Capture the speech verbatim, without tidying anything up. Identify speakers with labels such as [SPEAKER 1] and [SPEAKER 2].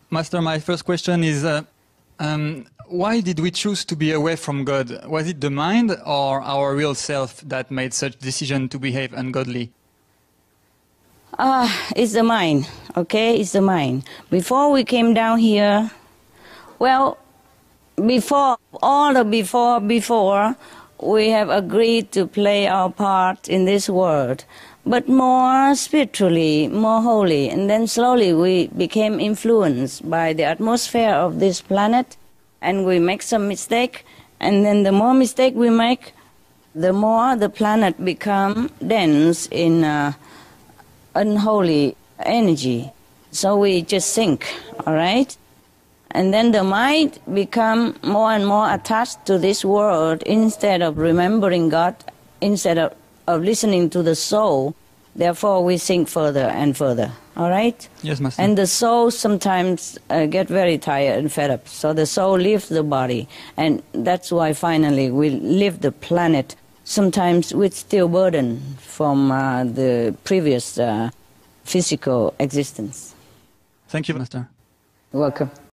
[SPEAKER 1] Master, my first question is, uh, um, why did we choose to be away from God? Was it the mind or our real self that made such decision to behave ungodly?
[SPEAKER 2] Ah, uh, it's the mind, okay? It's the mind. Before we came down here, well, before, all the before, before, we have agreed to play our part in this world, but more spiritually, more holy. And then slowly we became influenced by the atmosphere of this planet, and we make some mistake. And then the more mistake we make, the more the planet become dense in uh, unholy energy. So we just sink, all right? And then the mind become more and more attached to this world instead of remembering God, instead of, of listening to the soul. Therefore, we sink further and further, all right?
[SPEAKER 1] Yes, Master.
[SPEAKER 2] And the soul sometimes uh, get very tired and fed up. So the soul leaves the body. And that's why finally we leave the planet, sometimes with still burden from uh, the previous uh, physical existence.
[SPEAKER 1] Thank you, Master.
[SPEAKER 2] You're welcome.